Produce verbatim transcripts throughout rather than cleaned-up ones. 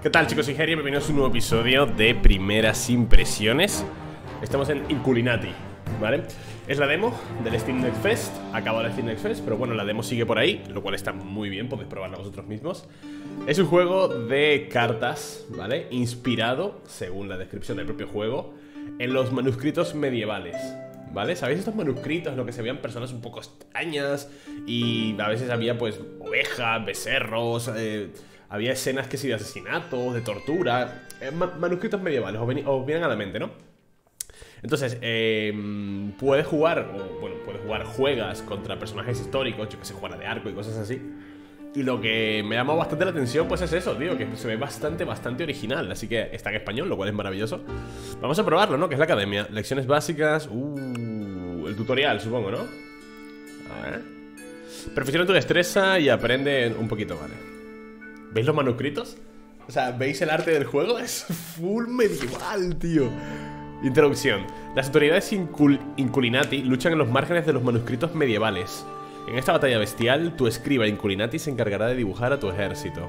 ¿Qué tal, chicos? Soy Geri, bienvenidos a un nuevo episodio de Primeras Impresiones. Estamos en Inculinati, ¿vale? Es la demo del Steam Next Fest. Acaba el Steam Next Fest, pero bueno, la demo sigue por ahí, lo cual está muy bien, podéis probarla vosotros mismos. Es un juego de cartas, ¿vale? Inspirado, según la descripción del propio juego, en los manuscritos medievales, ¿vale? ¿Sabéis estos manuscritos en los que se veían personas un poco extrañas? Y a veces había, pues, ovejas, becerros, eh, había escenas que sí de asesinatos, de tortura, eh, ma manuscritos medievales, os, os vienen a la mente, ¿no? Entonces, eh, puedes jugar, o bueno, puedes jugar, juegas contra personajes históricos, yo que sé, jugar de arco y cosas así. Y lo que me llamó bastante la atención, pues es eso, tío, que se ve bastante, bastante original. Así que está en español, lo cual es maravilloso. Vamos a probarlo, ¿no? Que es la academia. Lecciones básicas, uh, el tutorial, supongo, ¿no? A ver. Perfecciona tu destreza y aprende un poquito, vale. ¿Veis los manuscritos? O sea, ¿veis el arte del juego? Es full medieval, tío. Introducción. Las autoridades incul Inculinati luchan en los márgenes de los manuscritos medievales. En esta batalla bestial, tu escriba Inculinati se encargará de dibujar a tu ejército.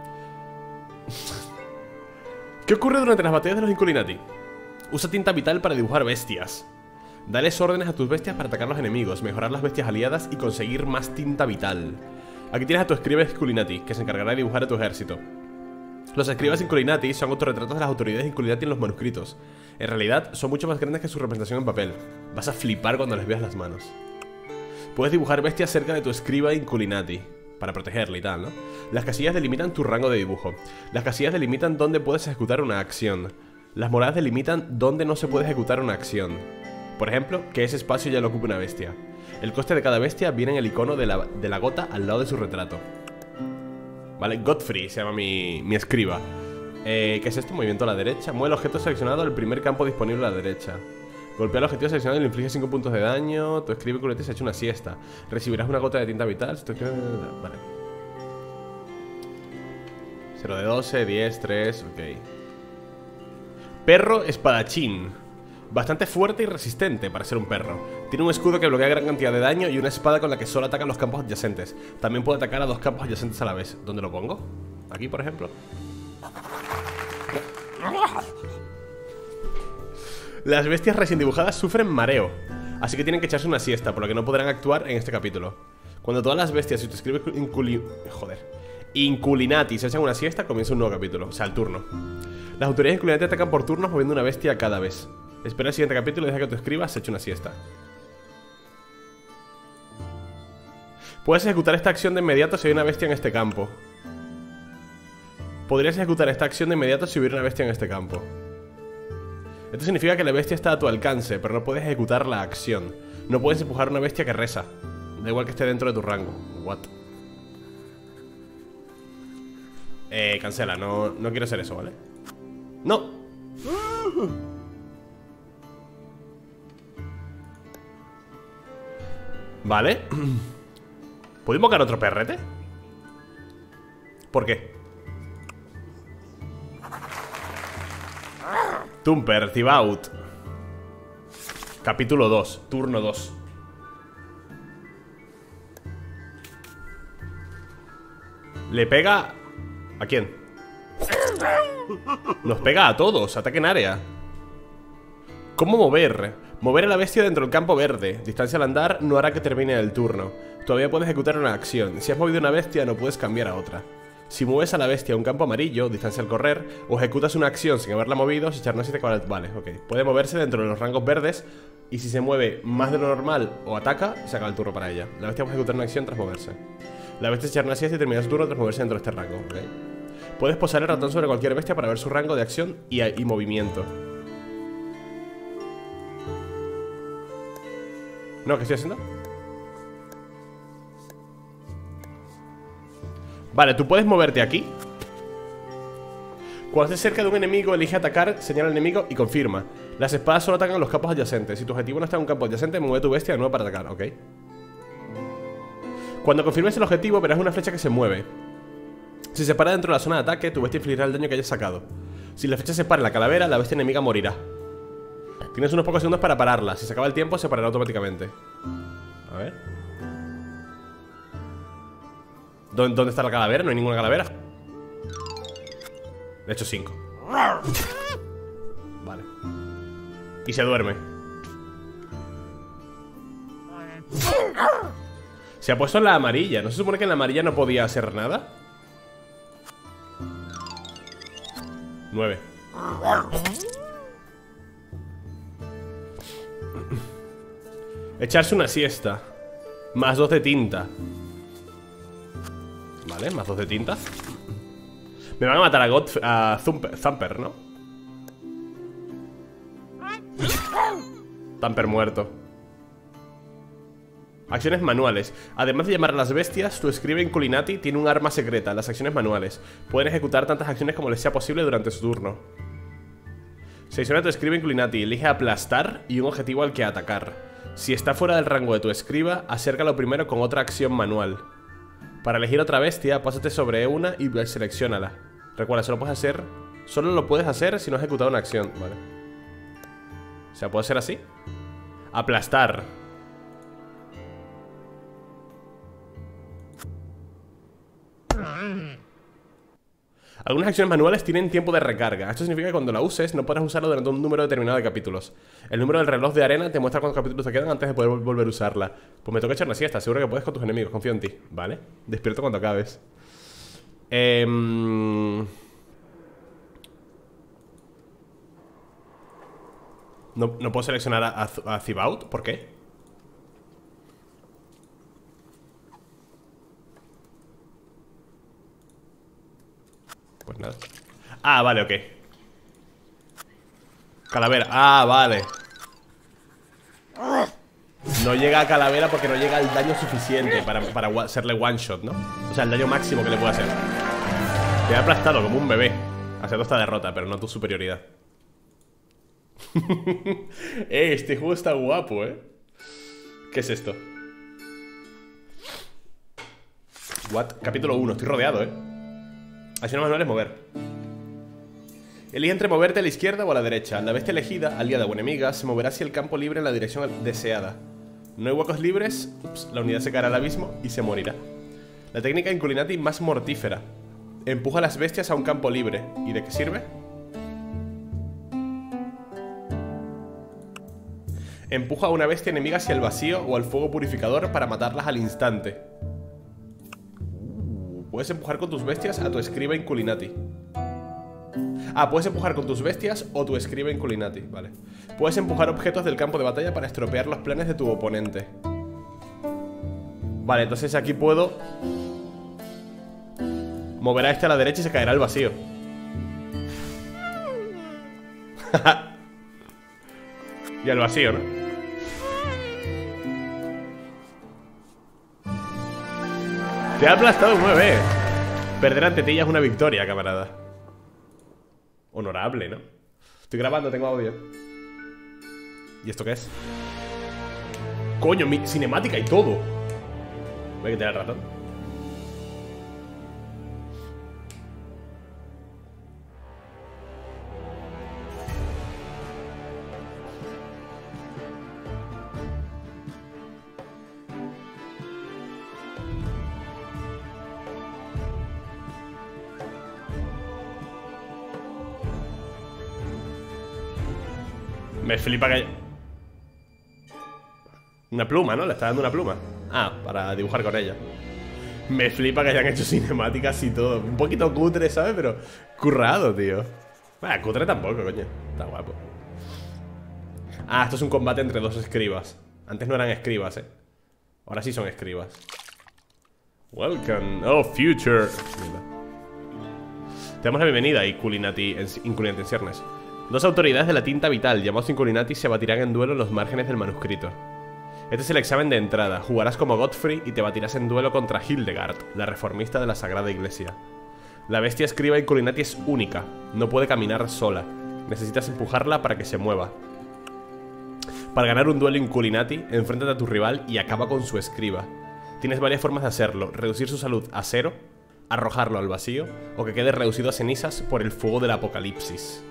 ¿Qué ocurre durante las batallas de los Inculinati? Usa tinta vital para dibujar bestias. Dales órdenes a tus bestias para atacar a los enemigos, mejorar las bestias aliadas y conseguir más tinta vital. Aquí tienes a tu escriba Inculinati, que se encargará de dibujar a tu ejército. Los escribas Inculinati son autorretratos de las autoridades Inculinati en los manuscritos. En realidad, son mucho más grandes que su representación en papel. Vas a flipar cuando les veas las manos. Puedes dibujar bestias cerca de tu escriba Inculinati para protegerle y tal, ¿no? Las casillas delimitan tu rango de dibujo. Las casillas delimitan dónde puedes ejecutar una acción. Las moradas delimitan dónde no se puede ejecutar una acción. Por ejemplo, que ese espacio ya lo ocupe una bestia. El coste de cada bestia viene en el icono de la, de la gota al lado de su retrato. Vale, Godfrey se llama mi, mi escriba. eh, ¿Qué es esto? Movimiento a la derecha. Mueve el objeto seleccionado al primer campo disponible a la derecha. Golpea el objetivo seleccionado y le inflige cinco puntos de daño. Tu escriba Inculinati se ha hecho una siesta. Recibirás una gota de tinta vital. Vale. cero de doce, diez, tres, ok. Perro espadachín. Bastante fuerte y resistente para ser un perro. Tiene un escudo que bloquea gran cantidad de daño y una espada con la que solo ataca a los campos adyacentes. También puede atacar a dos campos adyacentes a la vez. ¿Dónde lo pongo? Aquí, por ejemplo. Las bestias recién dibujadas sufren mareo, así que tienen que echarse una siesta, por lo que no podrán actuar en este capítulo. Cuando todas las bestias, si te escribes inculi... Joder Inculinati se echan una siesta, comienza un nuevo capítulo. O sea, el turno. Las autoridades Inculinati atacan por turnos moviendo una bestia cada vez. Espera el siguiente capítulo y deja que tu escriba se eche una siesta. Puedes ejecutar esta acción de inmediato si hay una bestia en este campo. Podrías ejecutar esta acción de inmediato si hubiera una bestia en este campo. Esto significa que la bestia está a tu alcance, pero no puedes ejecutar la acción. No puedes empujar a una bestia que reza. Da igual que esté dentro de tu rango. What? Eh, cancela, no, no quiero hacer eso, ¿vale? ¡No! Vale. ¿Puedo invocar otro perrete? ¿Por qué? Tumper, Thibaut. Capítulo dos, turno dos. Le pega... ¿A quién? Nos pega a todos, ataque en área. ¿Cómo mover? Mover a la bestia dentro del campo verde. Distancia al andar no hará que termine el turno. Todavía puedes ejecutar una acción. Si has movido una bestia no puedes cambiar a otra. Si mueves a la bestia a un campo amarillo, distancia al correr, o ejecutas una acción sin haberla movido, se echará una siete cuarenta. Vale, ok. Puede moverse dentro de los rangos verdes. Y si se mueve más de lo normal o ataca, se acaba el turno para ella. La bestia puede ejecutar una acción tras moverse. La bestia se echará una siesta y termina su turno tras moverse dentro de este rango, ok. Puedes posar el ratón sobre cualquier bestia para ver su rango de acción y, y movimiento. No, ¿qué estoy haciendo? Vale, tú puedes moverte aquí. Cuando estés cerca de un enemigo, elige atacar, señala al enemigo y confirma. Las espadas solo atacan a los campos adyacentes. Si tu objetivo no está en un campo adyacente, mueve tu bestia de nuevo para atacar, ok. Cuando confirmes el objetivo, verás una flecha que se mueve. Si se para dentro de la zona de ataque, tu bestia infligirá el daño que hayas sacado. Si la flecha se para en la calavera, la bestia enemiga morirá. Tienes unos pocos segundos para pararla. Si se acaba el tiempo, se parará automáticamente. A ver. ¿Dónde, dónde está la calavera? No hay ninguna calavera. he hecho cinco. Vale. Y se duerme. Se ha puesto en la amarilla. ¿No se supone que en la amarilla no podía hacer nada? Nueve. Echarse una siesta. Más dos de tinta. Vale, más dos de tinta. Me van a matar a, God, a Thumper, Thumper, ¿no? Thumper muerto. Acciones manuales. Además de llamar a las bestias, tu escriba Inculinati tiene un arma secreta, las acciones manuales. Pueden ejecutar tantas acciones como les sea posible durante su turno. Selecciona tu escriba Inculinati, elige aplastar y un objetivo al que atacar. Si está fuera del rango de tu escriba, acércalo primero con otra acción manual. Para elegir otra bestia, pásate sobre una y selecciónala. Recuerda, solo puedes hacer, solo lo puedes hacer si no has ejecutado una acción, ¿vale? O sea, ¿puede ser así? Aplastar. Algunas acciones manuales tienen tiempo de recarga. Esto significa que cuando la uses no podrás usarlo durante un número determinado de capítulos. El número del reloj de arena te muestra cuántos capítulos te quedan antes de poder volver a usarla. Pues me toca echar una siesta, seguro que puedes con tus enemigos, confío en ti, ¿vale? Despierto cuando acabes. Eh... No, no puedo seleccionar a, a, a Thibaut, ¿por qué? Pues nada. Ah, vale, ok. Calavera, ah, vale. No llega a calavera porque no llega el daño suficiente para, para hacerle one shot, ¿no? O sea, el daño máximo que le puede hacer. Te ha aplastado como un bebé. Acepto esta derrota, pero no tu superioridad. Eh, este juego está guapo, ¿eh? ¿Qué es esto? What? Capítulo uno, estoy rodeado, ¿eh? Acciones manuales, mover. Elige entre moverte a la izquierda o a la derecha. La bestia elegida, aliada o enemiga, se moverá hacia el campo libre en la dirección deseada. No hay huecos libres, ups, la unidad se caerá al abismo y se morirá. La técnica Inculinati más mortífera. Empuja a las bestias a un campo libre. ¿Y de qué sirve? Empuja a una bestia enemiga hacia el vacío o al fuego purificador para matarlas al instante. Puedes empujar con tus bestias a tu escriba Inculinati. Ah, puedes empujar con tus bestias o tu escriba Inculinati, vale. Puedes empujar objetos del campo de batalla para estropear los planes de tu oponente. Vale, entonces aquí puedo mover a este a la derecha y se caerá al vacío. Y al vacío, ¿no? Te ha aplastado nueve. Perder ante ti ya es una victoria, camarada. Honorable, ¿no? Estoy grabando, tengo audio. ¿Y esto qué es? Coño, mi cinemática y todo. Voy a quitar el ratón. Me flipa que haya... Una pluma, ¿no? Le está dando una pluma. Ah, para dibujar con ella. Me flipa que hayan hecho cinemáticas y todo. Un poquito cutre, ¿sabes? Pero currado, tío. Bueno, cutre tampoco, coño. Está guapo. Ah, esto es un combate entre dos escribas. Antes no eran escribas, ¿eh? Ahora sí son escribas. Welcome. Oh, future. Te damos la bienvenida, Inculinati en ciernes. Dos autoridades de la tinta vital, llamados Inculinati, se batirán en duelo en los márgenes del manuscrito. Este es el examen de entrada. Jugarás como Godfrey y te batirás en duelo contra Hildegard, la reformista de la Sagrada Iglesia. La bestia escriba Inculinati es única. No puede caminar sola. Necesitas empujarla para que se mueva. Para ganar un duelo Inculinati, enfréntate a tu rival y acaba con su escriba. Tienes varias formas de hacerlo. Reducir su salud a cero, arrojarlo al vacío, o que quede reducido a cenizas por el fuego del apocalipsis.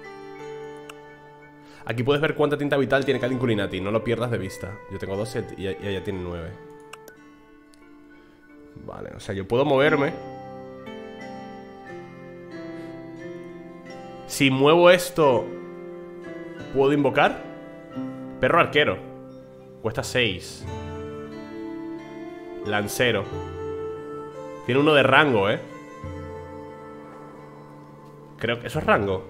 Aquí puedes ver cuánta tinta vital tiene cada Inculinati. No lo pierdas de vista. Yo tengo doce y ella tiene nueve. Vale, o sea, yo puedo moverme. Si muevo esto, ¿puedo invocar? Perro arquero. Cuesta seis. Lancero. Tiene uno de rango, ¿eh? Creo que eso es rango.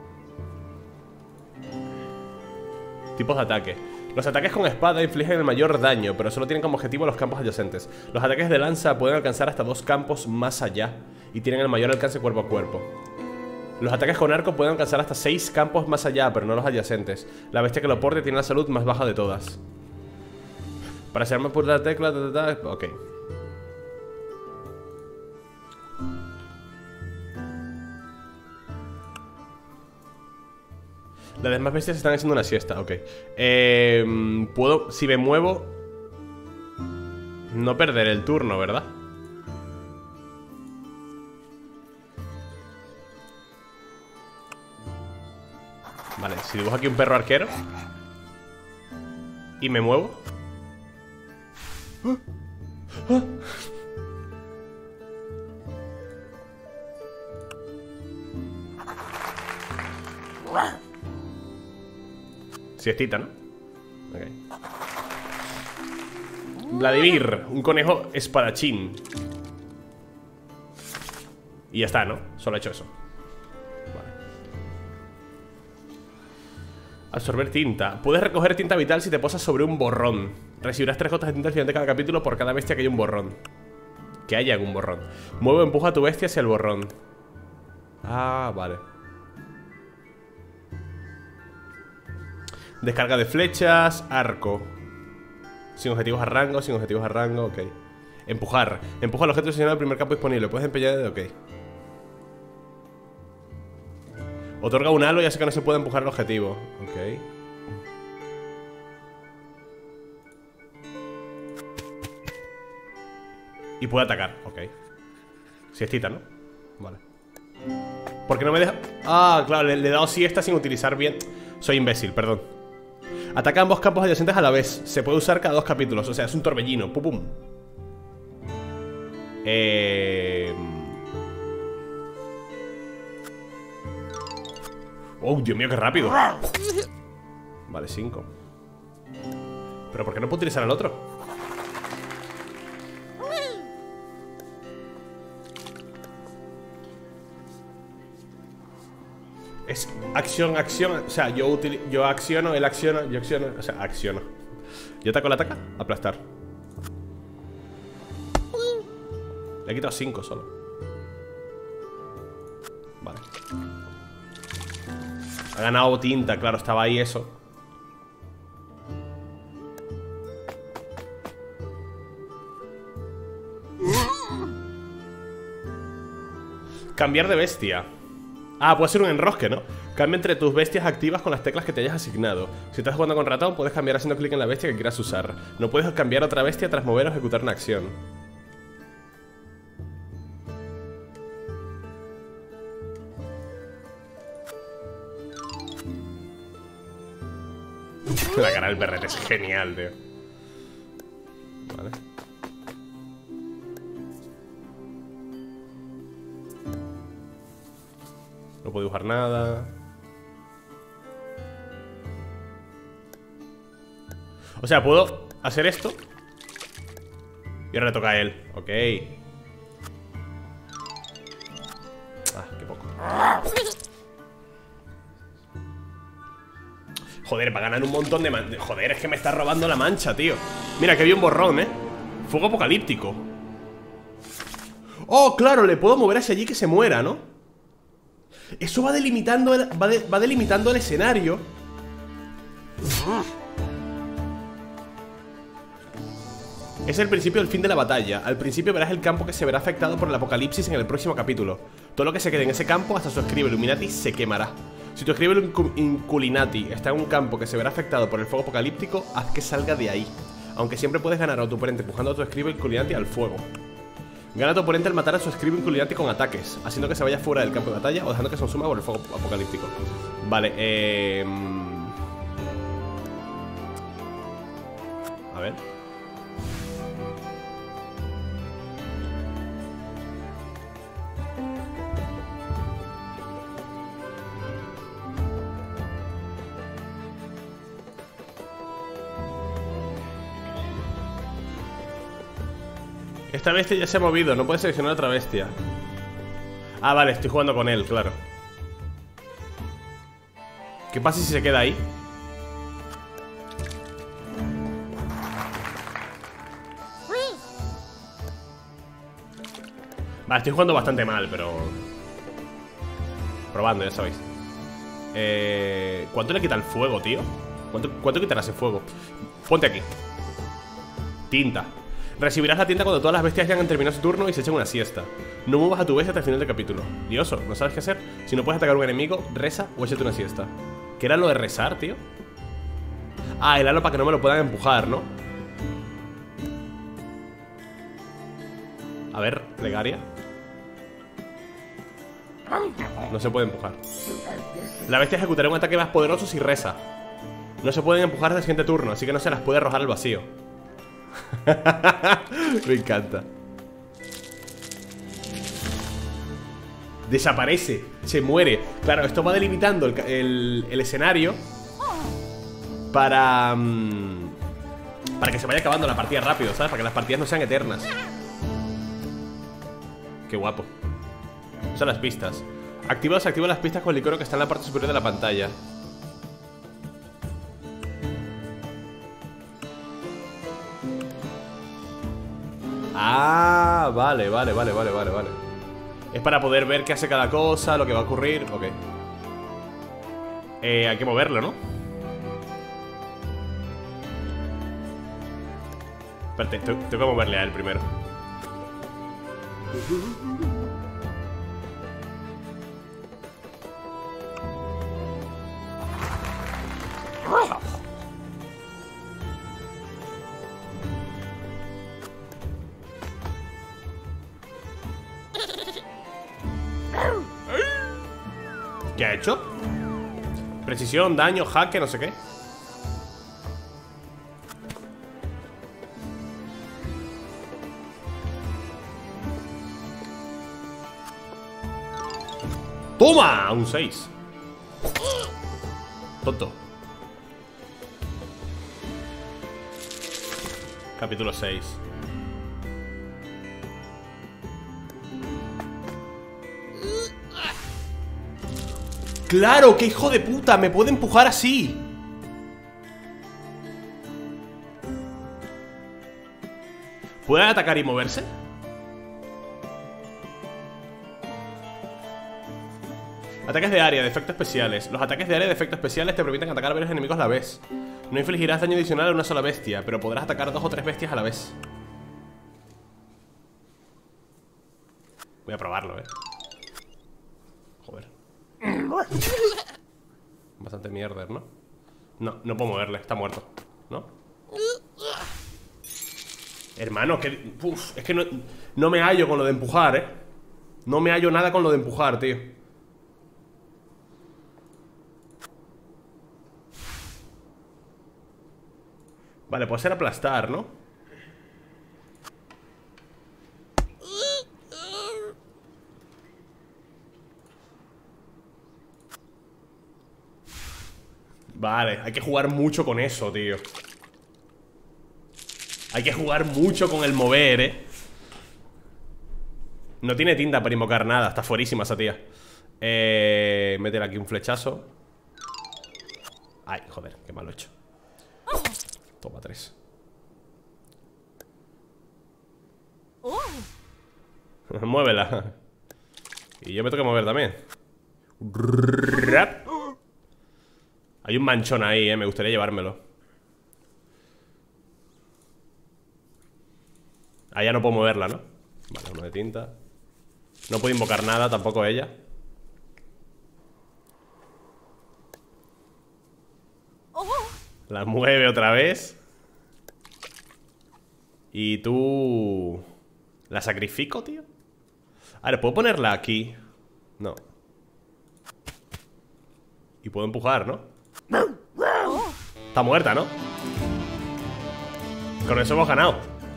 Tipos de ataque. Los ataques con espada infligen el mayor daño, pero solo tienen como objetivo los campos adyacentes. Los ataques de lanza pueden alcanzar hasta dos campos más allá y tienen el mayor alcance cuerpo a cuerpo. Los ataques con arco pueden alcanzar hasta seis campos más allá, pero no los adyacentes. La bestia que lo porte tiene la salud más baja de todas. Para hacerme por la tecla, ta, ta, ta, ok. Las demás bestias están haciendo una siesta, ok. eh, Puedo, si me muevo, no perder el turno, ¿verdad? Vale, si dibujo aquí un perro arquero y me muevo. ¡Ah! ¡Ah! Siestita, ¿no? Ok. Vladimir, un conejo espadachín. Y ya está, ¿no? Solo he hecho eso. Vale. Absorber tinta. Puedes recoger tinta vital si te posas sobre un borrón. Recibirás tres gotas de tinta al final de cada capítulo por cada bestia que haya un borrón. Que haya un borrón. Mueve o empuja a tu bestia hacia el borrón. Ah, vale. Descarga de flechas, arco. Sin objetivos a rango, sin objetivos a rango, ok. Empujar. Empuja al objeto seleccionado del primer campo disponible. Puedes empeñar, ok. Otorga un halo, ya sé que no se puede empujar el objetivo. Ok. Y puede atacar, ok. Siestita, ¿no? Vale. ¿Por qué no me deja? Ah, claro, le, le he dado siesta sin utilizar bien. Soy imbécil, perdón. Ataca ambos campos adyacentes a la vez. Se puede usar cada dos capítulos. O sea, es un torbellino. Pum, pum. Eh... Oh, Dios mío, qué rápido. Vale, cinco. ¿Pero por qué no puedo utilizar al otro? Es acción, acción. O sea, yo, util yo acciono, él acciona, yo acciono. O sea, acciono. Yo ataco la ataca, aplastar. Le he quitado cinco solo. Vale. Ha ganado tinta, claro, estaba ahí eso. Cambiar de bestia. Ah, puede ser un enrosque, ¿no? Cambia entre tus bestias activas con las teclas que te hayas asignado. Si estás jugando con ratón, puedes cambiar haciendo clic en la bestia que quieras usar. No puedes cambiar otra bestia tras mover o ejecutar una acción. La cara del perrete es genial, tío. Vale. No puedo dibujar nada. O sea, puedo hacer esto y ahora le toca a él. Ok. Ah, qué poco. Joder, va a ganar un montón de man... Joder, es que me está robando la mancha, tío. Mira, que había un borrón, ¿eh? Fuego apocalíptico. Oh, claro, le puedo mover hacia allí que se muera, ¿no? Eso va delimitando el, va, de, va delimitando el escenario. Es el principio del fin de la batalla. Al principio verás el campo que se verá afectado por el apocalipsis en el próximo capítulo. Todo lo que se quede en ese campo hasta su escribe Illuminati se quemará. Si tu escribe Inculinati está en un campo que se verá afectado por el fuego apocalíptico, haz que salga de ahí. Aunque siempre puedes ganar a tu oponente empujando a tu escribe Inculinati al fuego. Gana a tu oponente al matar a su escribe Inculinati con ataques, haciendo que se vaya fuera del campo de batalla o dejando que se consuma por el fuego apocalíptico. Vale, eh... a ver. Esta bestia ya se ha movido, no puedes seleccionar otra bestia. Ah, vale, estoy jugando con él, claro. ¿Qué pasa si se queda ahí? Vale, estoy jugando bastante mal, pero... probando, ya sabéis. eh... ¿Cuánto le quita el fuego, tío? ¿Cuánto, cuánto quitará ese fuego? Ponte aquí. Tinta. Recibirás la tinta cuando todas las bestias ya han terminado su turno y se echen una siesta. No muevas a tu bestia hasta el final del capítulo. Dioso, ¿no sabes qué hacer? Si no puedes atacar a un enemigo, reza o échate una siesta. ¿Qué era lo de rezar, tío? Ah, el halo para que no me lo puedan empujar, ¿no? A ver, plegaria. No se puede empujar. La bestia ejecutará un ataque más poderoso si reza. No se pueden empujar hasta el siguiente turno, así que no se las puede arrojar al vacío. Me encanta. Desaparece, se muere. Claro, esto va delimitando el, el, el escenario Para um, Para que se vaya acabando la partida rápido, ¿sabes? Para que las partidas no sean eternas. Qué guapo. Son las pistas. Activa o desactiva las pistas con el icono que está en la parte superior de la pantalla. Ah, vale, vale, vale, vale, vale, vale. Es para poder ver qué hace cada cosa, lo que va a ocurrir. Ok. Eh, hay que moverlo, ¿no? Espérate, tengo que moverle a él primero. ¿Qué ha hecho? Precisión, daño, jaque, no sé qué. ¡Toma! Un seis. Tonto. Capítulo seis. ¡Claro! ¡Qué hijo de puta! ¡Me puede empujar así! ¿Puede atacar y moverse? Ataques de área, de efectos especiales. Los ataques de área de efectos especiales te permiten atacar a varios enemigos a la vez. No infligirás daño adicional a una sola bestia, pero podrás atacar dos o tres bestias a la vez. Voy a probarlo, eh. Joder. Bastante mierder, ¿no? No, no puedo moverle, está muerto, ¿no? Hermano, que... Uf, es que no, no me hallo con lo de empujar, eh. No me hallo nada con lo de empujar, tío. Vale, puede ser aplastar, ¿no? Vale, hay que jugar mucho con eso, tío. Hay que jugar mucho con el mover, eh. No tiene tinta para invocar nada. Está fuerísima esa tía. Eh... Métele aquí un flechazo. Ay, joder, qué mal lo he hecho. Toma tres. Muévela. Y yo me tengo que mover también. Hay un manchón ahí, eh. Me gustaría llevármelo. Ah, ya no puedo moverla, ¿no? Vale, uno de tinta. No puedo invocar nada, tampoco ella. La mueve otra vez. Y tú... ¿La sacrifico, tío? A ver, ¿puedo ponerla aquí? No. Y puedo empujar, ¿no? Está muerta, ¿no? Con eso hemos ganado.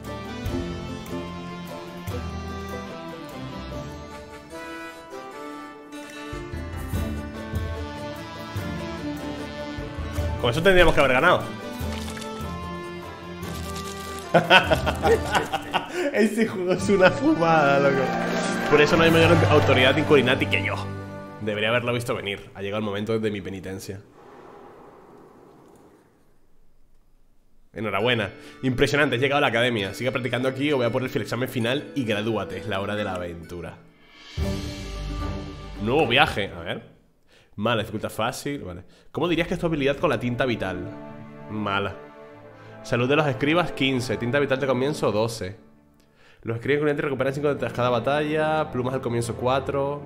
Con eso tendríamos que haber ganado. Este juego es una fumada, loco. Por eso no hay mayor autoridad inculinati que yo. Debería haberlo visto venir. Ha llegado el momento de mi penitencia. Enhorabuena. Impresionante, has llegado a la academia. Sigue practicando aquí o voy a por el examen final y gradúate. Es la hora de la aventura. Nuevo viaje. A ver. Mala, dificultad fácil. Vale. ¿Cómo dirías que es tu habilidad con la tinta vital? Mala. Salud de los escribas, quince. Tinta vital de comienzo, doce. Los escribas inculinati recuperan cinco de cada batalla. Plumas al comienzo, cuatro.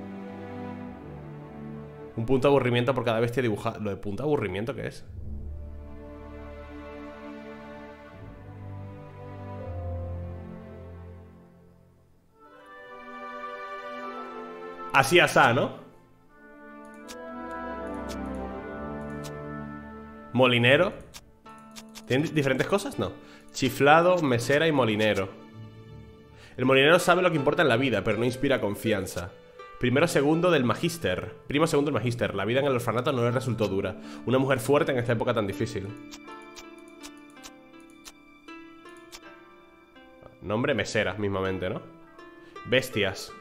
Un punto de aburrimiento por cada bestia dibujada. ¿Lo de punto de aburrimiento qué es? Así asá, ¿no? Molinero. ¿Tienen diferentes cosas? No. Chiflado, mesera y molinero. El molinero sabe lo que importa en la vida, pero no inspira confianza. Primero segundo del magíster. Primo segundo del magíster. La vida en el orfanato no le resultó dura. Una mujer fuerte en esta época tan difícil. Nombre mesera, mismamente, ¿no? Bestias.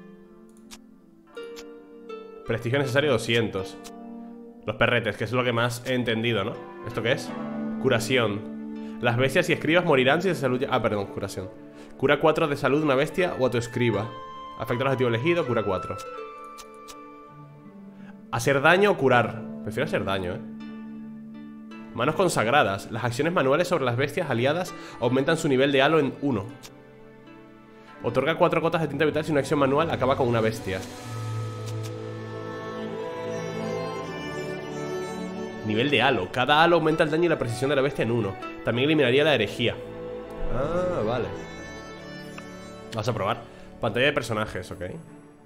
Prestigio necesario doscientos. Los perretes, que es lo que más he entendido, ¿no? ¿Esto qué es? Curación. Las bestias y escribas morirán si se salud... Ah, perdón, curación. Cura cuatro de salud una bestia o a tu escriba. Afecta al objetivo elegido, cura cuatro. Hacer daño o curar. Prefiero hacer daño, ¿eh? Manos consagradas. Las acciones manuales sobre las bestias aliadas aumentan su nivel de halo en uno. Otorga cuatro gotas de tinta vital si una acción manual acaba con una bestia. Nivel de halo. Cada halo aumenta el daño y la precisión de la bestia en uno. También eliminaría la herejía. Ah, vale. Vamos a probar. Pantalla de personajes, ok. Vale.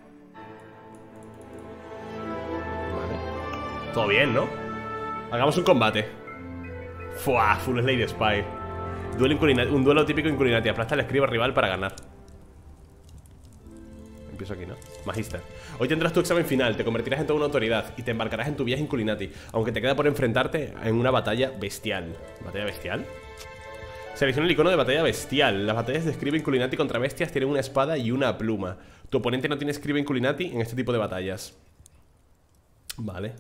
Todo bien, ¿no? Hagamos un combate. Fuah, Full Slade Spy. Duelo un duelo típico inculinati. Aplasta al escriba rival para ganar. Empiezo aquí, ¿no? Magister. Hoy tendrás tu examen final, te convertirás en toda una autoridad y te embarcarás en tu viaje inculinati, aunque te queda por enfrentarte en una batalla bestial. ¿Batalla bestial? Selecciona el icono de batalla bestial. Las batallas de escriba inculinati contra bestias tienen una espada y una pluma. Tu oponente no tiene escriba inculinati en este tipo de batallas. Vale.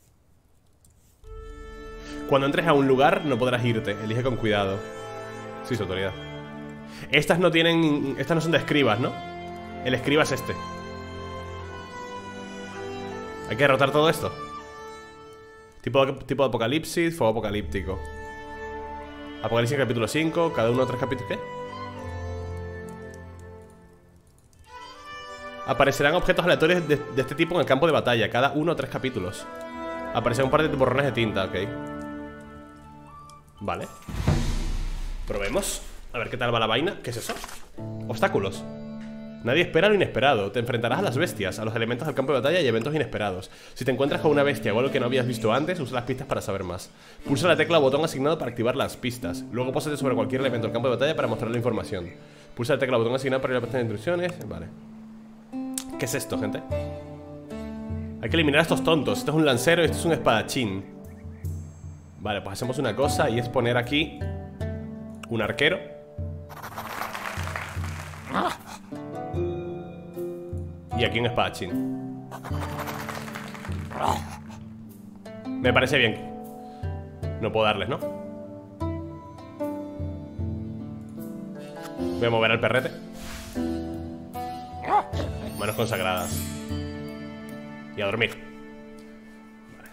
Cuando entres a un lugar no podrás irte. Elige con cuidado. Sí, su autoridad. Estas no tienen... Estas no son de escribas, ¿no? El escriba es este. Hay que derrotar todo esto. Tipo, tipo de apocalipsis, fuego apocalíptico. Apocalipsis capítulo cinco. Cada uno tres capítulos. ¿Qué? Aparecerán objetos aleatorios de, de este tipo en el campo de batalla. Cada uno tres capítulos. Aparecerán un par de borrones de tinta, ok. Vale. Probemos. A ver qué tal va la vaina. ¿Qué es eso? Obstáculos. Nadie espera lo inesperado. Te enfrentarás a las bestias, a los elementos del campo de batalla y eventos inesperados. Si te encuentras con una bestia o algo que no habías visto antes, usa las pistas para saber más. Pulsa la tecla o botón asignado para activar las pistas. Luego pósate sobre cualquier elemento del campo de batalla para mostrar la información. Pulsa la tecla o botón asignado para ir a la pestaña de instrucciones. Vale. ¿Qué es esto, gente? Hay que eliminar a estos tontos. Este es un lancero y este es un espadachín. Vale, pues hacemos una cosa y es poner aquí un arquero. Y aquí un espadachín. Me parece bien. No puedo darles, ¿no? Voy a mover al perrete. Manos consagradas. Y a dormir. Vale.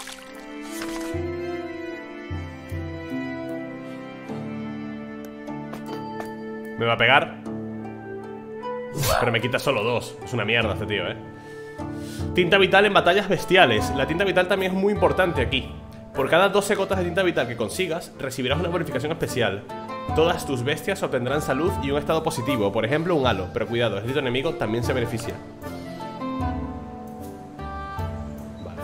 Me va a pegar. Pero me quita solo dos. Es una mierda este tío, eh. Tinta vital en batallas bestiales. La tinta vital también es muy importante aquí. Por cada doce gotas de tinta vital que consigas, recibirás una bonificación especial. Todas tus bestias obtendrán salud y un estado positivo. Por ejemplo, un halo. Pero cuidado, el ejército enemigo también se beneficia. Vale.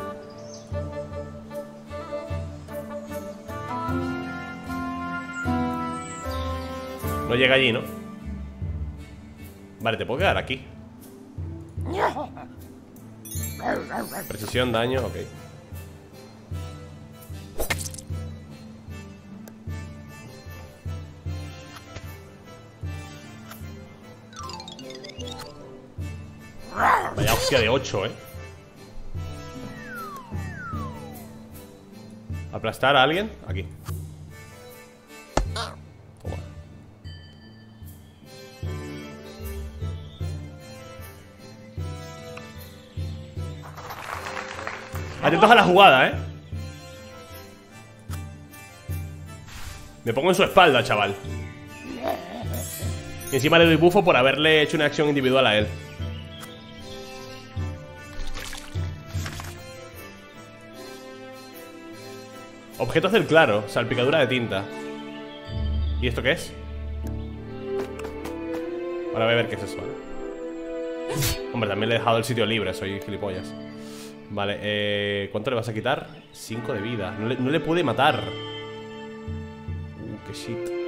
No llega allí, ¿no? Vale, te puedo quedar aquí. Precisión, daño, ok. Vaya hostia de ocho, eh. ¿Aplastar a alguien? Aquí. Toma. Atentos a la jugada, eh. Me pongo en su espalda, chaval. Y encima le doy bufo por haberle hecho una acción individual a él. Objetos del claro, salpicadura de tinta. ¿Y esto qué es? Ahora voy a ver qué es eso, ¿vale? Hombre, también le he dejado el sitio libre, soy gilipollas. Vale, eh, ¿cuánto le vas a quitar? cinco de vida. No le, no le puede matar. Uh, qué shit.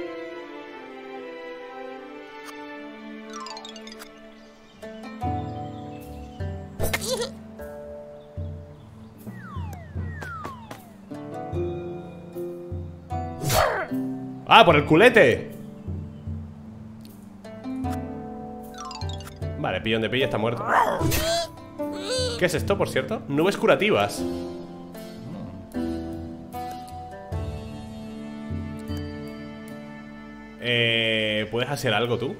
¡Ah, por el culete! Vale, pillón de pilla está muerto. ¿Qué es esto, por cierto? Nubes curativas. Eh, ¿Puedes hacer algo tú?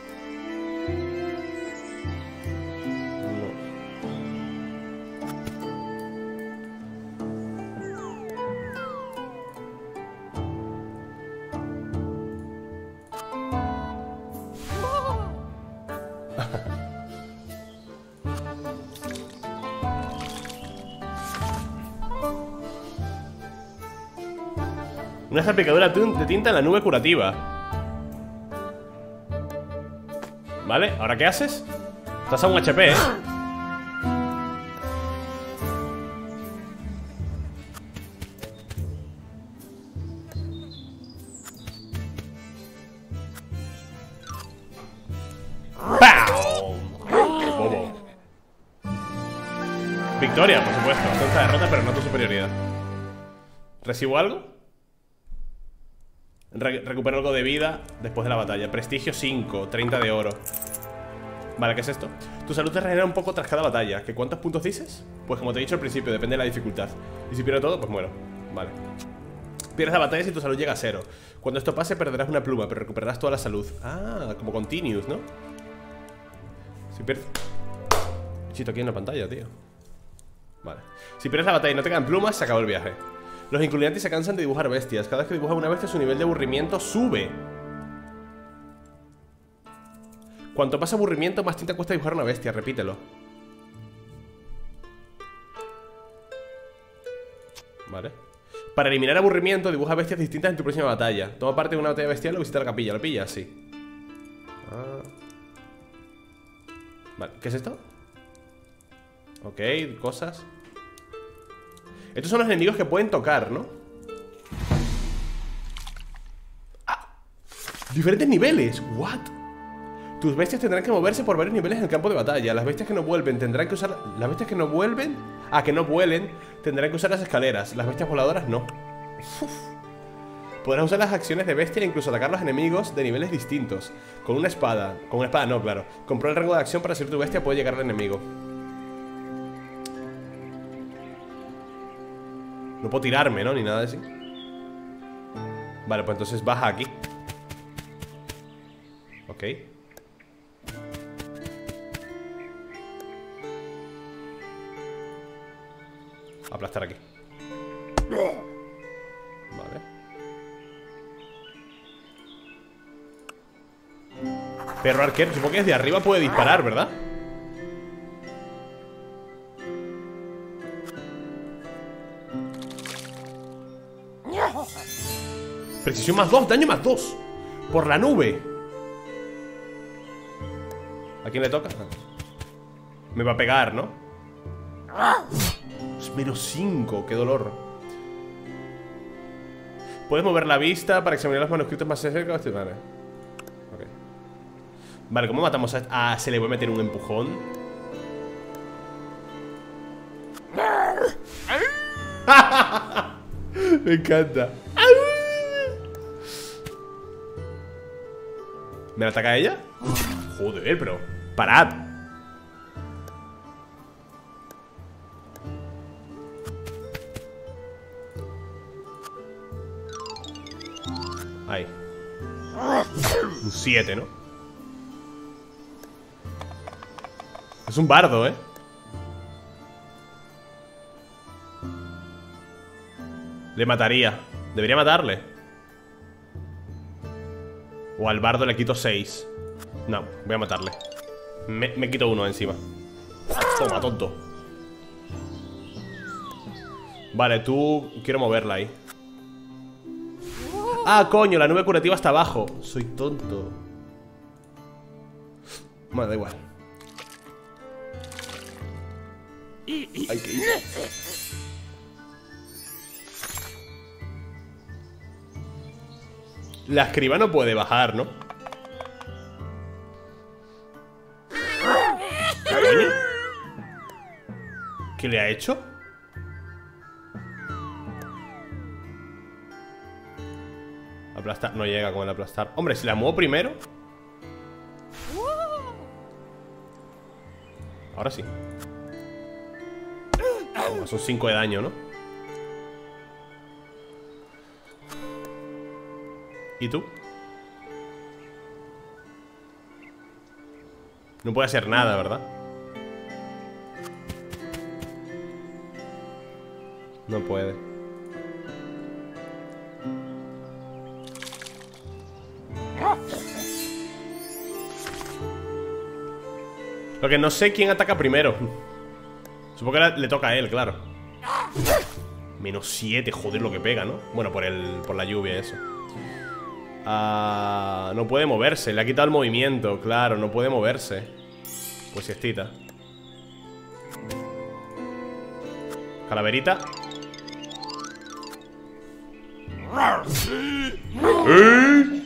Una salpicadura de tinta en la nube curativa. Vale, ¿ahora qué haces? Estás a un H P, ¿eh? ¡Pau! Bobo. Victoria, por supuesto. Tanta derrota, pero no tu superioridad. ¿Recibo algo? Re recupero algo de vida después de la batalla. Prestigio cinco, treinta de oro. Vale, ¿qué es esto? Tu salud te regenera un poco tras cada batalla. ¿Qué cuántos puntos dices? Pues como te he dicho al principio, depende de la dificultad. Y si pierdo todo, pues muero. Vale. Pierdes la batalla si tu salud llega a cero. Cuando esto pase perderás una pluma, pero recuperarás toda la salud. Ah, como continuous, ¿no? Si pierdes... Chito aquí en la pantalla, tío. Vale. Si pierdes la batalla y no te quedan plumas, se acabó el viaje. Los Inculinati se cansan de dibujar bestias. Cada vez que dibujan una bestia, su nivel de aburrimiento sube. Cuanto más aburrimiento, más tinta cuesta dibujar una bestia. Repítelo. Vale. Para eliminar aburrimiento, dibuja bestias distintas en tu próxima batalla. Toma parte de una batalla bestial o visita la capilla. ¿Lo pillas? Sí. Ah. Vale, ¿qué es esto? Ok, cosas. Estos son los enemigos que pueden tocar, ¿no? ¡Ah! Diferentes niveles. ¿What? Tus bestias tendrán que moverse por varios niveles en el campo de batalla. Las bestias que no vuelven tendrán que usar... Las bestias que no vuelven... Ah, que no vuelen tendrán que usar las escaleras. Las bestias voladoras no. Uf. Podrás usar las acciones de bestia e incluso atacar a los enemigos de niveles distintos. Con una espada. Con una espada no, claro. Compró el rango de acción para ser tu bestia puede llegar al enemigo. No puedo tirarme, ¿no? Ni nada de así. Vale, pues entonces baja aquí. Ok. Aplastar aquí. Vale. Perro arquero, supongo que desde arriba puede disparar, ¿verdad? Precisión más dos, daño más dos. Por la nube. ¿A quién le toca? Me va a pegar, ¿no? Es menos cinco, qué dolor. Puedes mover la vista para examinar los manuscritos más cerca. Vale. Okay. Vale, ¿cómo matamos a... Ah, se le voy a meter un empujón. Me encanta. ¿Me la ataca ella? Joder, pero... ¡Parad! Un siete, ¿no? Es un bardo, ¿eh? Le mataría. Debería matarle. O al bardo le quito seis. No, voy a matarle. Me, me quito uno encima. Toma, tonto. Vale, tú... Quiero moverla ahí. Ah, coño, la nube curativa está abajo. Soy tonto. Bueno, da igual. Hay que ir. La escriba no puede bajar, ¿no? ¿Coño? ¿Qué le ha hecho? Aplastar, no llega con el aplastar. Hombre, si la muevo primero. Ahora sí. Oh, son cinco de daño, ¿no? ¿Y tú? No puede hacer nada, ¿verdad? No puede. Lo que no sé quién ataca primero. Supongo que le toca a él, claro. Menos siete, joder lo que pega, ¿no? Bueno, por el, por la lluvia, eso. Ah, no puede moverse, le ha quitado el movimiento. Claro, no puede moverse. Pues siestita. Calaverita. ¿Eh?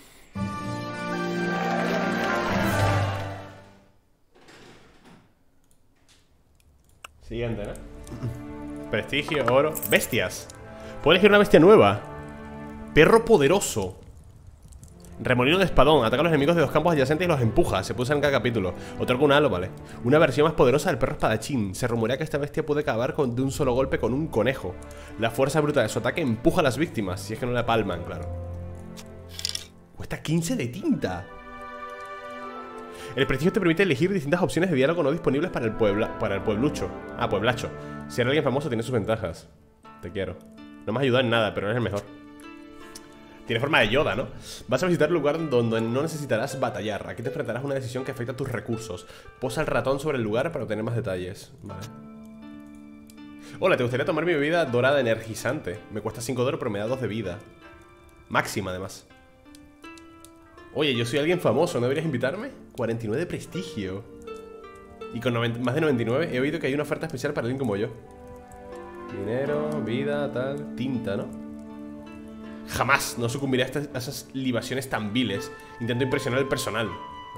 Siguiente, ¿no? Prestigio, oro. Bestias. Puedo elegir una bestia nueva. Perro poderoso. Remolino de espadón. Ataca a los enemigos de dos campos adyacentes y los empuja. Se puede usar en cada capítulo. Otorga un halo, vale. Una versión más poderosa del perro espadachín. Se rumorea que esta bestia puede acabar con, de un solo golpe con un conejo. La fuerza bruta de su ataque empuja a las víctimas. Si es que no le palman, claro. Cuesta quince de tinta. El prestigio te permite elegir distintas opciones de diálogo no disponibles para el, puebla, para el pueblucho. Ah, pueblacho. Si eres alguien famoso tiene sus ventajas. Te quiero. No me has ayudado en nada, pero eres el mejor. Tiene forma de Yoda, ¿no? Vas a visitar un lugar donde no necesitarás batallar. Aquí te enfrentarás a una decisión que afecta a tus recursos. Posa el ratón sobre el lugar para obtener más detalles. Vale. Hola, ¿te gustaría tomar mi bebida dorada energizante? Me cuesta cinco de oro, pero me da dos de vida. Máxima, además. Oye, yo soy alguien famoso, ¿no deberías invitarme? cuarenta y nueve de prestigio. Y con noventa, más de noventa y nueve he oído que hay una oferta especial para alguien como yo. Dinero, vida, tal, tinta, ¿no? Jamás no sucumbiré a, estas, a esas libaciones tan viles. Intento impresionar al personal.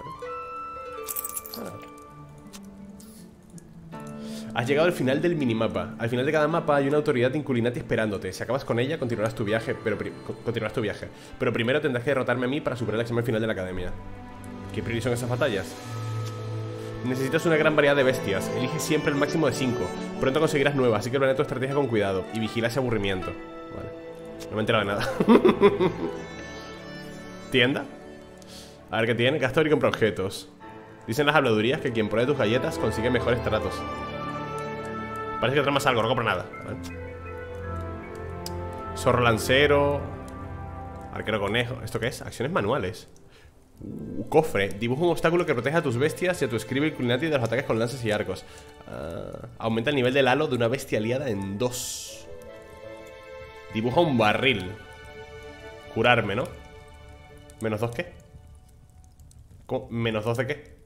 Has llegado al final del minimapa. Al final de cada mapa hay una autoridad inculinati esperándote. Si acabas con ella, continuarás tu viaje, pero continuarás tu viaje. Pero primero tendrás que derrotarme a mí para superar el examen final de la academia. ¿Qué prioridad son esas batallas? Necesitas una gran variedad de bestias. Elige siempre el máximo de cinco. Pronto conseguirás nuevas, así que planea tu estrategia con cuidado. Y vigila ese aburrimiento. Vale. No me he enterado de nada. ¿Tienda? A ver qué tiene. Gasta oro y compra objetos. Dicen las habladurías que quien pruebe tus galletas consigue mejores tratos. Parece que tramas algo, no compro nada. ¿Vale? Zorro lancero. Arquero conejo. ¿Esto qué es? Acciones manuales. Uh, cofre. Dibuja un obstáculo que proteja a tus bestias y a tu escribe inculinati de los ataques con lanzas y arcos. uh, Aumenta el nivel del halo de una bestia aliada en dos. Dibuja un barril. Curarme, ¿no? ¿Menos dos qué? ¿Cómo? ¿Menos dos de qué?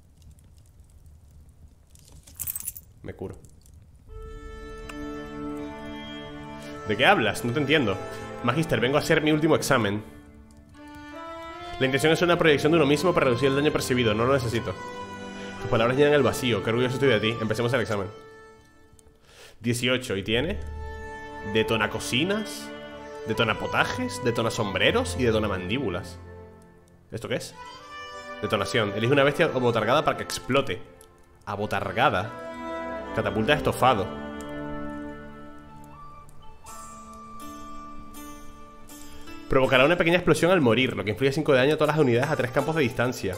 Me curo. ¿De qué hablas? No te entiendo. Magister, vengo a hacer mi último examen. La intención es una proyección de uno mismo para reducir el daño percibido. No lo necesito. Tus palabras llenan el vacío. Qué orgulloso estoy de ti. Empecemos el examen. dieciocho. ¿Y tiene? Detona cocinas, detona potajes, detona sombreros y detona mandíbulas. ¿Esto qué es? Detonación. Elige una bestia abotargada para que explote. Abotargada. Catapulta de estofado. Provocará una pequeña explosión al morir, lo que inflige cinco de daño a todas las unidades a tres campos de distancia.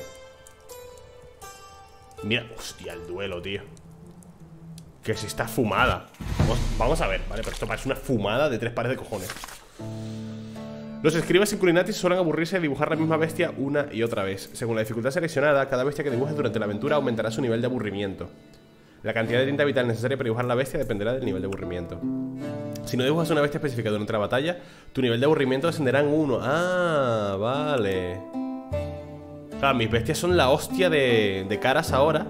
Mira, hostia, el duelo, tío. Que si está fumada. Vamos, vamos a ver, vale, pero esto parece una fumada de tres pares de cojones. Los escribas Inculinati suelen aburrirse de dibujar la misma bestia una y otra vez. Según la dificultad seleccionada, cada bestia que dibujes durante la aventura aumentará su nivel de aburrimiento. La cantidad de tinta vital necesaria para dibujar la bestia dependerá del nivel de aburrimiento. Si no dibujas una bestia específica durante la batalla, tu nivel de aburrimiento descenderá en uno. Ah, vale. Claro, mis bestias son la hostia de, de caras ahora.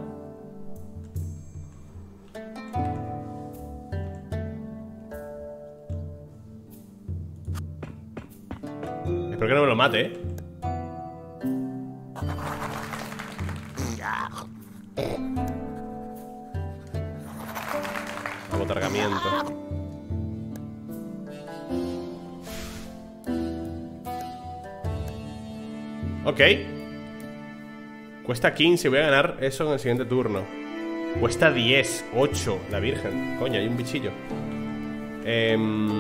Espero que no me lo mate, ¿eh? Abotargamiento. Ok. Cuesta quince, voy a ganar eso en el siguiente turno. Cuesta diez, ocho, la virgen. Coño, hay un bichillo. Eh...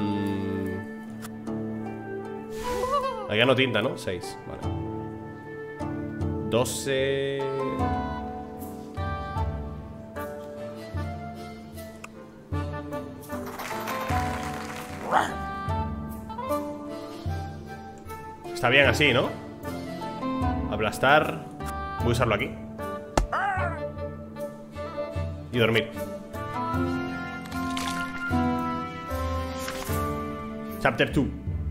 Ahí gano tinta, ¿no? seis, vale. doce. Está bien así, ¿no? Aplastar. Voy a usarlo aquí. Y dormir. Chapter dos.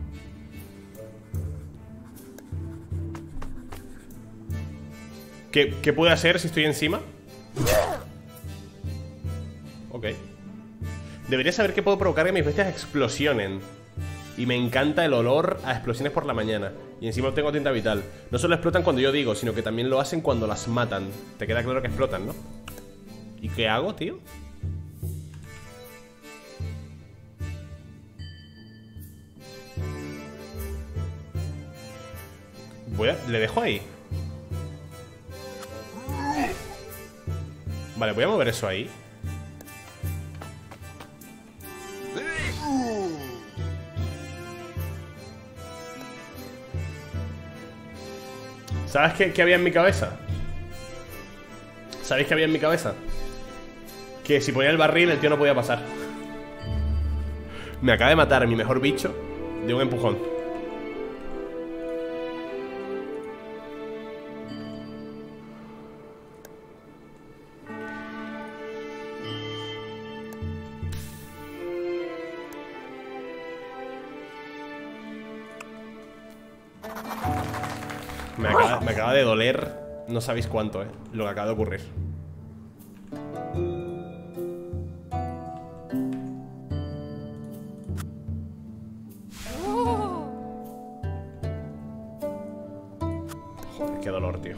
¿Qué, ¿Qué puede hacer si estoy encima? Ok. Debería saber que puedo provocar que mis bestias explosionen. Y me encanta el olor a explosiones por la mañana. Y encima tengo tinta vital. No solo explotan cuando yo digo, sino que también lo hacen cuando las matan. Te queda claro que explotan, ¿no? ¿Y qué hago, tío? Voy a... ¿Le dejo ahí? Vale, voy a mover eso ahí. ¿Sabes qué, qué había en mi cabeza? ¿Sabéis qué había en mi cabeza? Que si ponía el barril el tío no podía pasar. Me acaba de matar a mi mejor bicho de un empujón. Me acaba, me acaba de doler. No sabéis cuánto, eh. Lo que acaba de ocurrir. Joder, qué dolor, tío.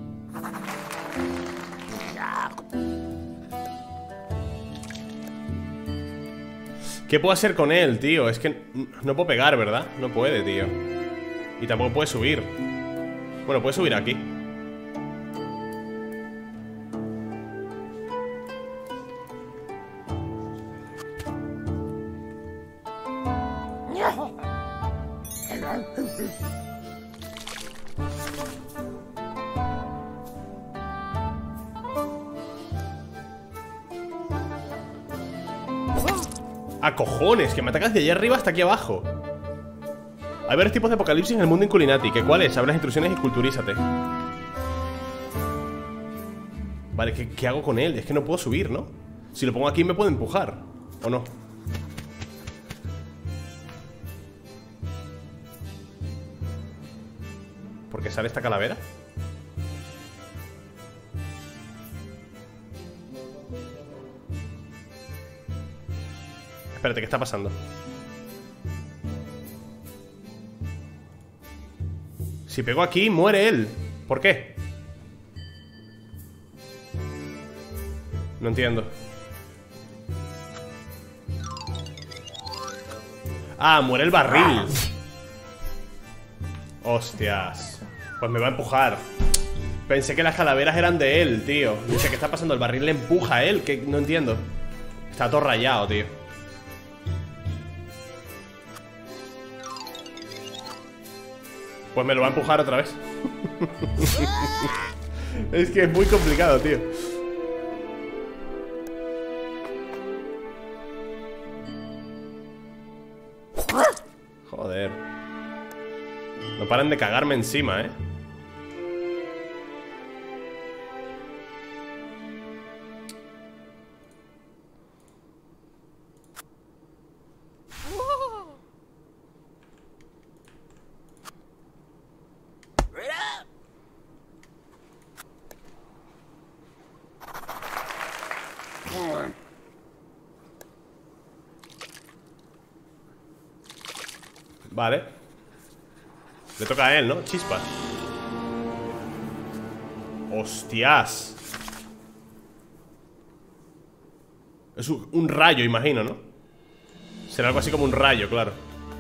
¿Qué puedo hacer con él, tío? Es que no puedo pegar, ¿verdad? No puede, tío. Y tampoco puede subir. Bueno, puede subir aquí. ¡Ah, cojones! Que me atacas de allá arriba hasta aquí abajo. Hay varios tipos de apocalipsis en el mundo Inculinati. ¿Qué cuáles? Abre las instrucciones y culturízate. Vale, ¿qué, ¿qué hago con él? Es que no puedo subir, ¿no? Si lo pongo aquí me puedo empujar. ¿O no? ¿Por qué sale esta calavera? Espérate, ¿qué está pasando? Si pego aquí, muere él. ¿Por qué? No entiendo. Ah, muere el barril. Hostias. Pues me va a empujar. Pensé que las calaveras eran de él, tío. Dice, ¿qué está pasando? El barril le empuja a él. Que no entiendo. Está todo rayado, tío. Pues me lo va a empujar otra vez. Es que es muy complicado, tío. Joder. No paran de cagarme encima, eh. Vale. Le toca a él, ¿no? Chispas. Hostias. Es un, un rayo, imagino, ¿no? Será algo así como un rayo, claro.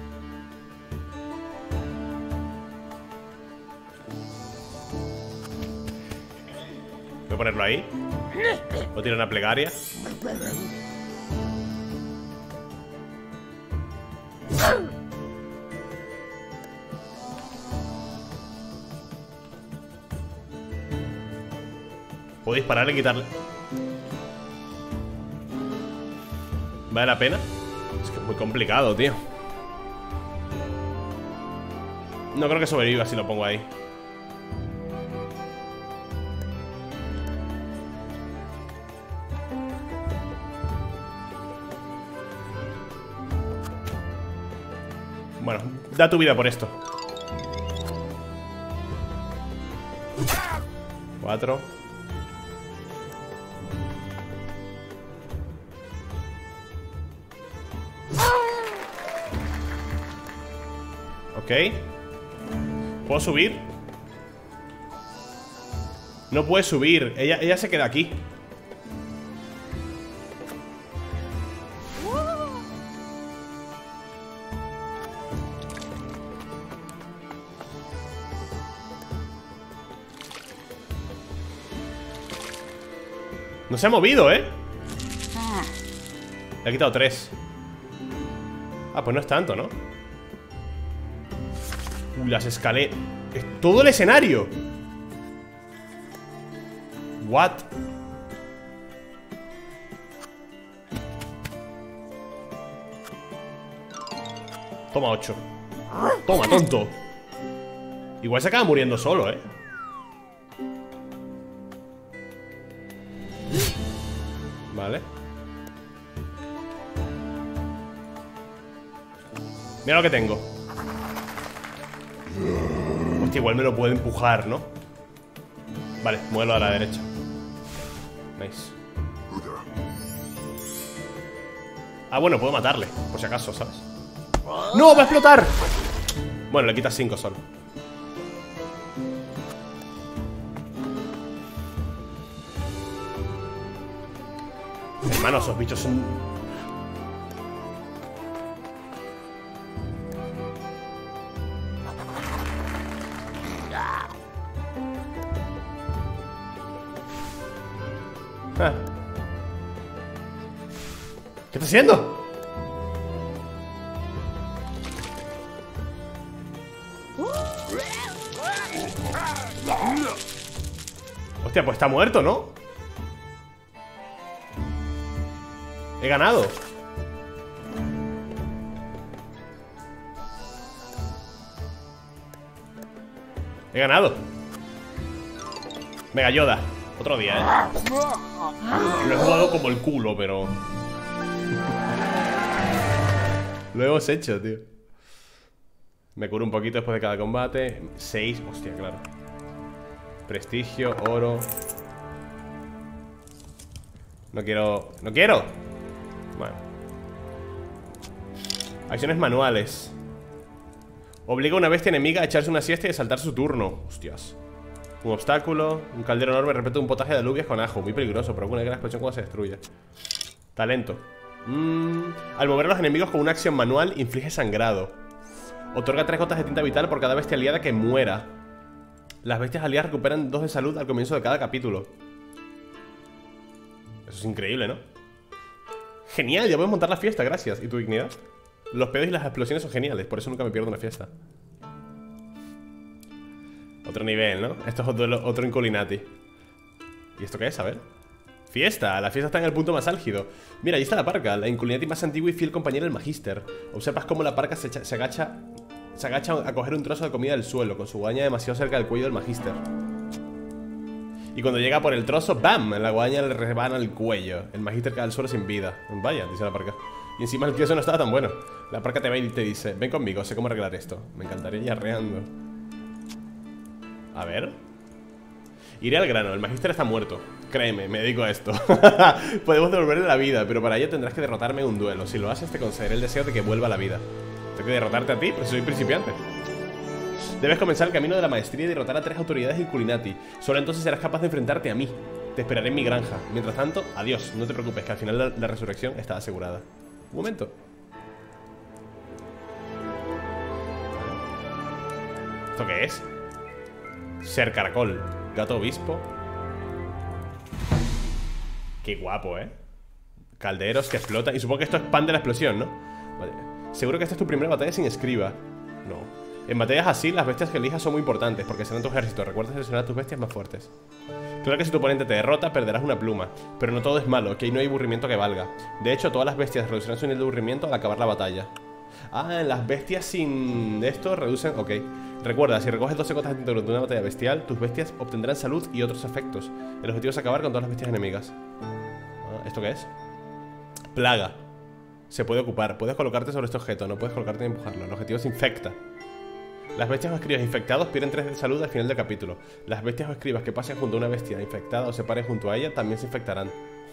Voy a ponerlo ahí. Voy a tirar una plegaria. Puedo dispararle y quitarle. ¿Vale la pena? Es que es muy complicado, tío. No creo que sobreviva si lo pongo ahí. Bueno, da tu vida por esto. Cuatro. Ok. ¿Puedo subir? No puede subir. Ella, ella se queda aquí. No se ha movido, ¿eh? Le ha quitado tres. Ah, pues no es tanto, ¿no? Uh, las escaleras. Es todo el escenario. What? Toma ocho. Toma, tonto. Igual se acaba muriendo solo, ¿eh? Vale. Mira lo que tengo. Hostia, igual me lo puede empujar, ¿no? Vale, muévelo a la derecha. Nice. Ah, bueno, puedo matarle, por si acaso, ¿sabes? ¡No! ¡Va a explotar! Bueno, le quitas cinco solo. Hermano, esos bichos son... Ah. ¿Qué está haciendo? Hostia, pues está muerto, ¿no? He ganado. He ganado. Venga, Yoda. Otro día, ¿eh? Lo he jugado como el culo, pero... Lo hemos hecho, tío. Me curo un poquito después de cada combate. Seis, hostia, claro. Prestigio, oro. No quiero... ¡No quiero! Bueno. Acciones manuales. Obliga a una bestia enemiga a echarse una siesta y a saltar su turno. Hostias. Un obstáculo, un caldero enorme repleto de un potaje de alubias con ajo. Muy peligroso, provoca una gran explosión cuando se destruye. Talento. mm, Al mover a los enemigos con una acción manual, inflige sangrado. Otorga tres gotas de tinta vital por cada bestia aliada que muera. Las bestias aliadas recuperan dos de salud al comienzo de cada capítulo. Eso es increíble, ¿no? Genial, ya puedes montar la fiesta, gracias. ¿Y tu dignidad? Los pedos y las explosiones son geniales, por eso nunca me pierdo una fiesta. Otro nivel, ¿no? Esto es otro, otro Inculinati. ¿Y esto qué es? A ver. Fiesta, la fiesta está en el punto más álgido. Mira, ahí está la parca, la Inculinati más antigua y fiel compañera del Magister. Observas cómo la parca se, echa, se agacha Se agacha a coger un trozo de comida del suelo, con su guadaña demasiado cerca del cuello del Magister. Y cuando llega por el trozo, ¡bam! La guadaña le rebana el cuello. El Magister cae al suelo sin vida. Vaya, dice la parca. Y encima el queso no estaba tan bueno. La parca te va y te dice: ven conmigo, sé cómo arreglar esto. Me encantaría ir arreando. A ver. Iré al grano, el Magister está muerto. Créeme, me dedico a esto. Podemos devolverle la vida, pero para ello tendrás que derrotarme en un duelo. Si lo haces, te concederé el deseo de que vuelva a la vida. Tengo que derrotarte a ti, pues soy principiante. Debes comenzar el camino de la maestría y derrotar a tres autoridades Inculinati. Solo entonces serás capaz de enfrentarte a mí. Te esperaré en mi granja. Mientras tanto, adiós, no te preocupes, que al final la, la resurrección está asegurada. Un momento. ¿Esto qué es? Ser caracol. Gato obispo. Qué guapo, ¿eh? Calderos que explotan. Y supongo que esto expande la explosión, ¿no? Vale. Seguro que esta es tu primera batalla sin escriba. No. En batallas así, las bestias que elijas son muy importantes, porque serán tu ejército. Recuerda seleccionar a tus bestias más fuertes. Claro que si tu oponente te derrota, perderás una pluma. Pero no todo es malo, que ahí no hay aburrimiento que valga. De hecho, todas las bestias reducirán su nivel de aburrimiento al acabar la batalla. Ah, las bestias sin esto reducen... Ok. Recuerda, si recoges doce cotas durante una batalla bestial, tus bestias obtendrán salud y otros efectos. El objetivo es acabar con todas las bestias enemigas. Ah, ¿esto qué es? Plaga. Se puede ocupar. Puedes colocarte sobre este objeto, no puedes colocarte ni empujarlo. El objetivo es infecta. Las bestias o escribas infectados pierden tres de salud al final del capítulo. Las bestias o escribas que pasen junto a una bestia infectada o se paren junto a ella también se infectarán.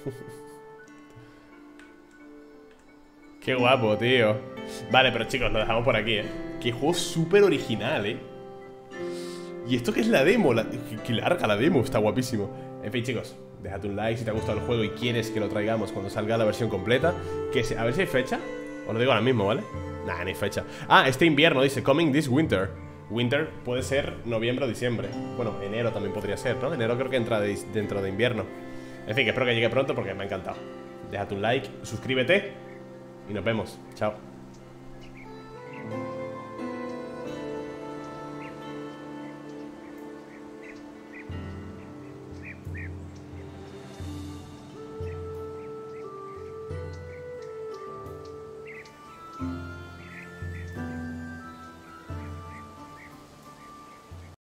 Qué guapo, tío. Vale, pero chicos, lo dejamos por aquí, ¿eh? Qué juego súper original, ¿eh? ¿Y esto qué es la demo? La... Qué larga la demo, está guapísimo. En fin, chicos, déjate un like si te ha gustado el juego y quieres que lo traigamos cuando salga la versión completa. Que se... A ver si hay fecha. Os lo digo ahora mismo, ¿vale? Nah, no hay fecha. Ah, este invierno dice coming this winter. Winter puede ser noviembre o diciembre. Bueno, enero también podría ser, ¿no? Enero creo que entra de... dentro de invierno. En fin, que espero que llegue pronto porque me ha encantado. Déjate un like, suscríbete y nos vemos. Chao.